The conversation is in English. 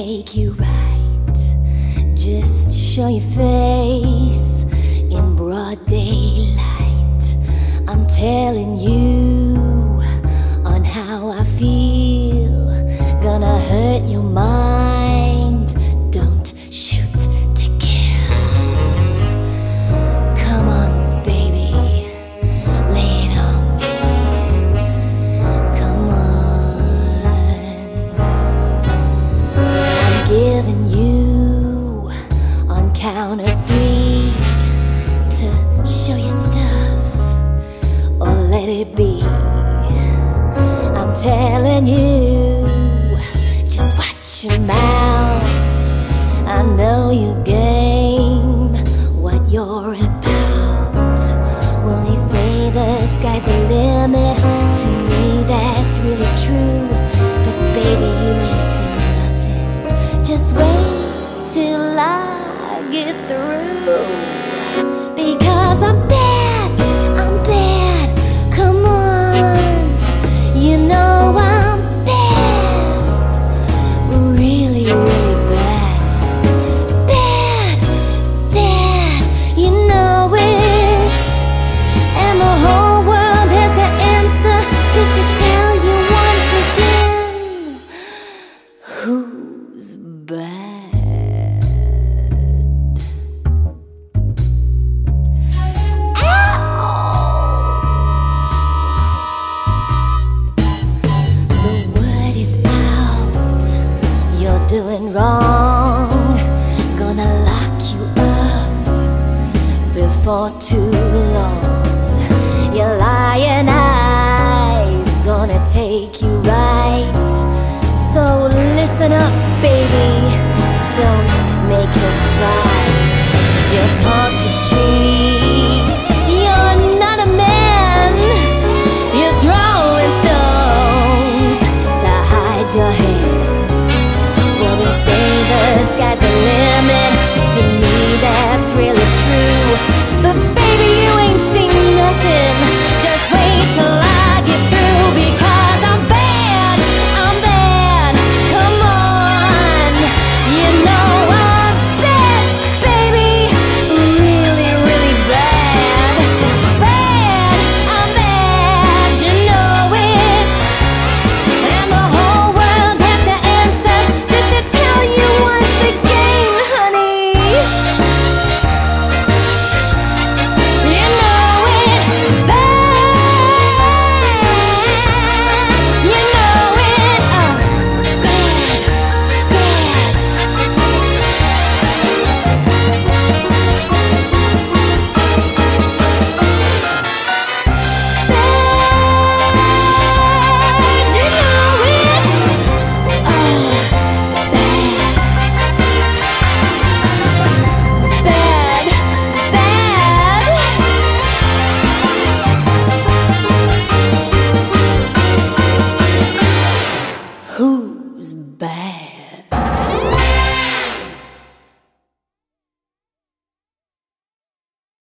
take you right. Just show your face in broad daylight. I'm telling you on how I feel. Gonna hurt your mind. Don't shoot to kill. Come on, baby, lay it on me. Come on. I'm giving you on count of 3 to show you stuff or let it be. I'm telling you, just watch your mouth. I know your game, what you're about. Well, they say the sky's the limit. To me, that's really true. But baby, you ain't seen nothing. Just wait till I get through. Because I'm bad, come on. You know I'm bad, really, really bad. Bad, you know it. And the whole world has to answer just to tell you once again who's bad. Doing wrong, gonna lock you up before too long. Your lying eyes gonna take you right. So listen up, baby, don't make a fight. Your tongue